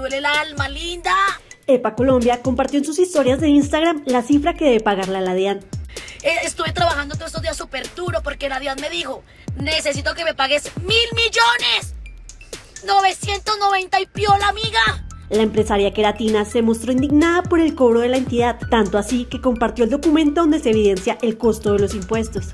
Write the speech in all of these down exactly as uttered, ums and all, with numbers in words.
duele el alma, linda. EPA Colombia compartió en sus historias de Instagram la cifra que debe pagarle a la DIAN. Eh, estuve trabajando todos estos días súper duro porque la DIAN me dijo, necesito que me pagues mil millones. novecientos noventa y piola, amiga. La empresaria queratina se mostró indignada por el cobro de la entidad, tanto así que compartió el documento donde se evidencia el costo de los impuestos.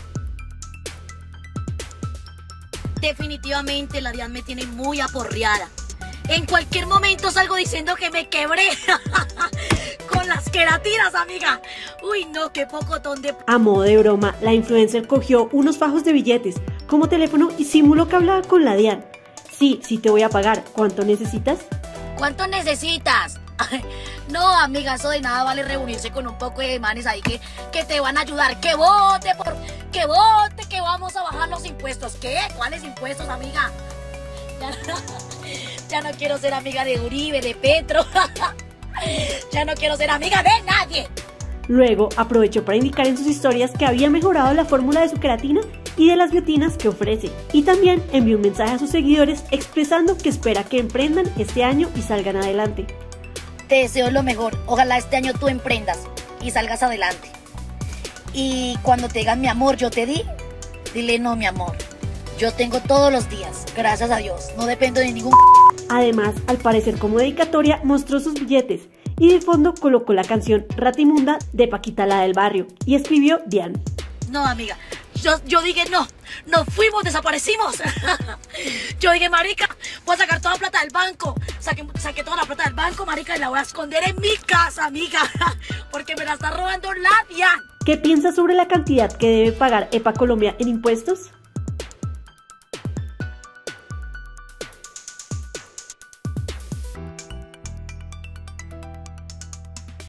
Definitivamente la DIAN me tiene muy aporreada. En cualquier momento salgo diciendo que me quebré con las queratinas, amiga. Uy, no, qué pocotón de... A modo de broma, la influencer cogió unos fajos de billetes como teléfono y simuló que hablaba con la DIAN. Sí, sí te voy a pagar. ¿Cuánto necesitas? ¿Cuánto necesitas? No, amiga, eso de nada vale reunirse con un poco de manes ahí que, que te van a ayudar. Que vote, por, que vote, que vamos a bajar los impuestos. ¿Qué? ¿Cuáles impuestos, amiga? Ya no, ya no quiero ser amiga de Uribe, de Petro. Ya no quiero ser amiga de nadie. Luego aprovechó para indicar en sus historias que había mejorado la fórmula de su queratina y de las biotinas que ofrece. Y también envió un mensaje a sus seguidores expresando que espera que emprendan este año y salgan adelante. Te deseo lo mejor. Ojalá este año tú emprendas y salgas adelante. Y cuando te digan mi amor, yo te di, dile no, mi amor. Yo tengo todos los días, gracias a Dios. No dependo de ningún... Además, al parecer como dedicatoria, mostró sus billetes y de fondo colocó la canción Ratimunda de Paquita la del Barrio y escribió DIAN. No, amiga, yo, yo dije no, nos fuimos, desaparecimos. Yo dije, marica, voy a sacar toda la plata del banco. Saqué, saqué toda la plata del banco, marica, y la voy a esconder en mi casa, amiga, porque me la está robando la DIAN. ¿Qué piensas sobre la cantidad que debe pagar EPA Colombia en impuestos?